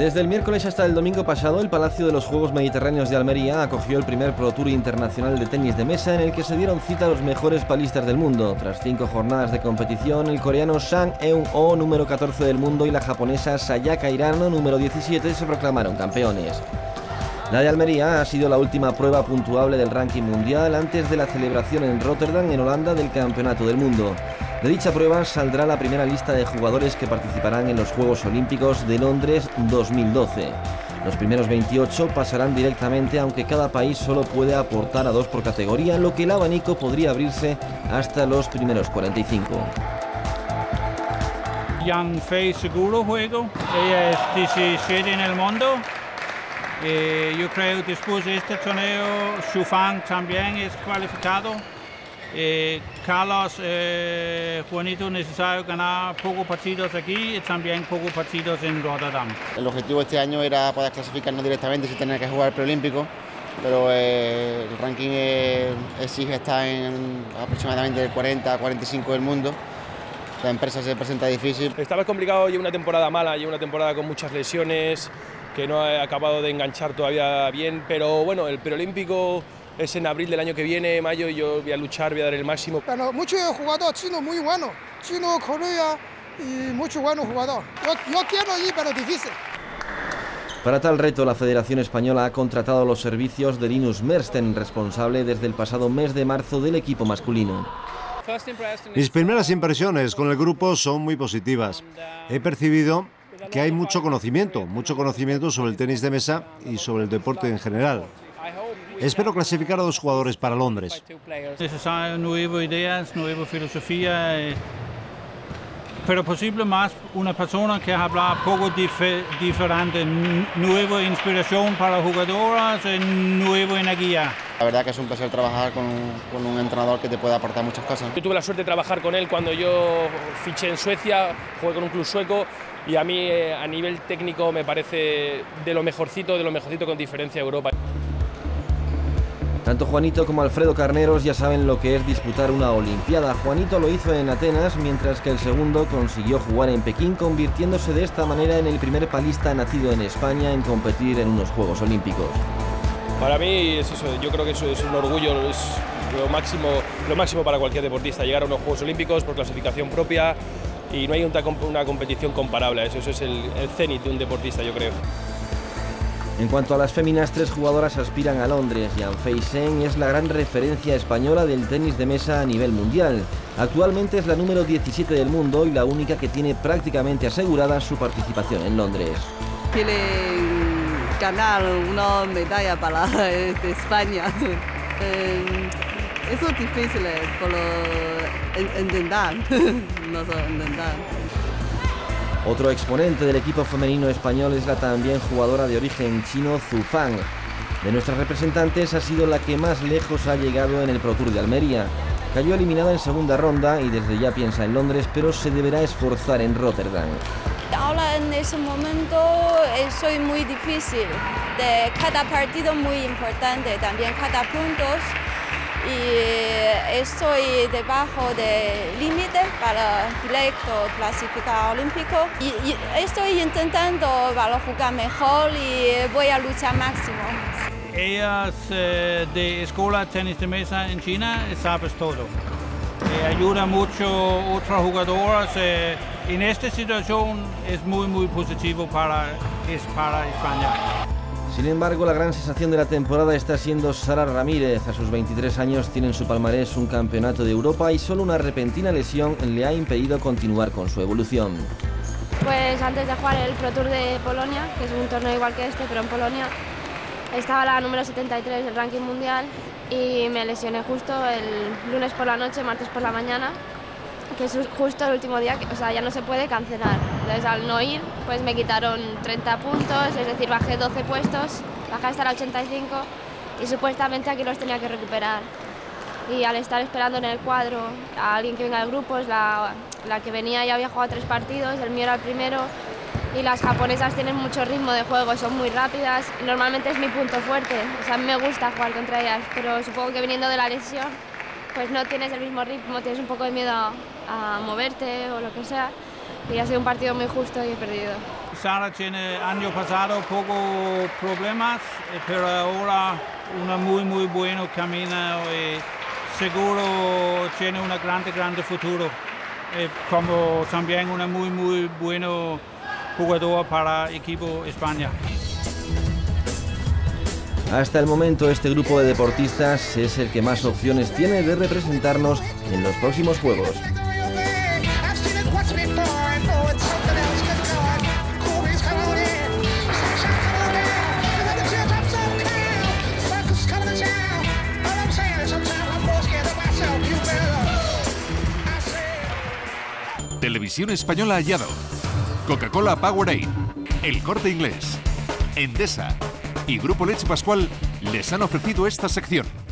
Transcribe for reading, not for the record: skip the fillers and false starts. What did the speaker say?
Desde el miércoles hasta el domingo pasado, el Palacio de los Juegos Mediterráneos de Almería acogió el primer Pro Tour internacional de tenis de mesa en el que se dieron cita los mejores palistas del mundo. Tras 5 jornadas de competición, el coreano Sang Eun-oh, número 14 del mundo, y la japonesa Sayaka Hirano, número 17, se proclamaron campeones. La de Almería ha sido la última prueba puntuable del ranking mundial antes de la celebración en Rotterdam, en Holanda, del Campeonato del Mundo. De dicha prueba saldrá la primera lista de jugadores que participarán en los Juegos Olímpicos de Londres 2012. Los primeros 28 pasarán directamente, aunque cada país solo puede aportar a 2 por categoría, lo que el abanico podría abrirse hasta los primeros 45. Yang Fei seguro juego, ella es 17 en el mundo. Yo creo que después de este torneo, Xu Fang también es cualificado. Carlos, Juanito, necesario ganar pocos partidos aquí y también pocos partidos en Rotterdam. El objetivo este año era poder clasificarnos directamente sin tener que jugar el preolímpico, pero el ranking exige estar en aproximadamente el 40-45 del mundo. La empresa se presenta difícil. Estaba complicado, lleva una temporada mala, lleva una temporada con muchas lesiones, que no ha acabado de enganchar todavía bien, pero bueno, el preolímpico es en abril del año que viene, mayo, y yo voy a luchar, voy a dar el máximo. Pero muchos jugadores chinos muy buenos, chino, Corea y muchos buenos jugadores. Yo quiero ir, pero difícil. Para tal reto, la Federación Española ha contratado los servicios de Linus Mersten, responsable desde el pasado mes de marzo del equipo masculino. Mis primeras impresiones con el grupo son muy positivas. He percibido que hay mucho conocimiento sobre el tenis de mesa y sobre el deporte en general. Espero clasificar a 2 jugadores para Londres. Necesarias nuevas ideas, nueva filosofía, pero posible más una persona que habla poco diferente, nueva inspiración para jugadoras, nueva energía. La verdad que es un placer trabajar con un entrenador que te puede aportar muchas cosas. Yo tuve la suerte de trabajar con él cuando yo fiché en Suecia, jugué con un club sueco, y a mí a nivel técnico me parece de lo mejorcito con diferencia a Europa. Tanto Juanito como Alfredo Carneros ya saben lo que es disputar una Olimpiada. Juanito lo hizo en Atenas, mientras que el segundo consiguió jugar en Pekín, convirtiéndose de esta manera en el primer palista nacido en España en competir en unos Juegos Olímpicos. Para mí es eso, yo creo que eso es un orgullo, es lo máximo para cualquier deportista, llegar a unos Juegos Olímpicos por clasificación propia, y no hay una competición comparable a eso. Eso es el cenit de un deportista, yo creo. En cuanto a las féminas, 3 jugadoras aspiran a Londres. Yang Fei Zheng es la gran referencia española del tenis de mesa a nivel mundial. Actualmente es la número 17 del mundo y la única que tiene prácticamente asegurada su participación en Londres. Quieren ganar una medalla para España. Eso es difícil, pero intentar, no solo intentar. Otro exponente del equipo femenino español es la también jugadora de origen chino Xu Fang. De nuestras representantes ha sido la que más lejos ha llegado en el Pro Tour de Almería. Cayó eliminada en segunda ronda y desde ya piensa en Londres, pero se deberá esforzar en Rotterdam. Ahora en ese momento soy muy difícil, de cada partido muy importante, también cada punto. Y estoy debajo del límite para directo clasificar olímpico. Y estoy intentando para jugar mejor y voy a luchar máximo. Ellas de escuela tenis de mesa en China, sabes todo. Ayuda mucho a otras jugadoras. En esta situación es muy positivo para España. Sin embargo, la gran sensación de la temporada está siendo Sara Ramírez. A sus 23 años tiene en su palmarés un campeonato de Europa y solo una repentina lesión le ha impedido continuar con su evolución. Pues antes de jugar el Pro Tour de Polonia, que es un torneo igual que este, pero en Polonia, estaba la número 73 del ranking mundial y me lesioné justo el lunes por la noche, martes por la mañana, que es justo el último día, o sea, ya no se puede cancelar. Entonces, al no ir, pues me quitaron 30 puntos, es decir, bajé 12 puestos, bajé hasta la 85 y supuestamente aquí los tenía que recuperar. Y al estar esperando en el cuadro a alguien que venga del grupo, la que venía ya había jugado 3 partidos, el mío era el primero, y las japonesas tienen mucho ritmo de juego, son muy rápidas, y normalmente es mi punto fuerte, o sea, a mí me gusta jugar contra ellas, pero supongo que viniendo de la lesión, pues no tienes el mismo ritmo, tienes un poco de miedo a moverte o lo que sea, y ha sido un partido muy justo y he perdido. Sara tiene año pasado poco problemas, pero ahora una muy bueno camino y seguro tiene un grande futuro. Como también una muy bueno jugador para equipo España. Hasta el momento este grupo de deportistas es el que más opciones tiene de representarnos en los próximos Juegos. Televisión Española Hallado, Coca-Cola Powerade, El Corte Inglés, Endesa y Grupo Leche Pascual les han ofrecido esta sección.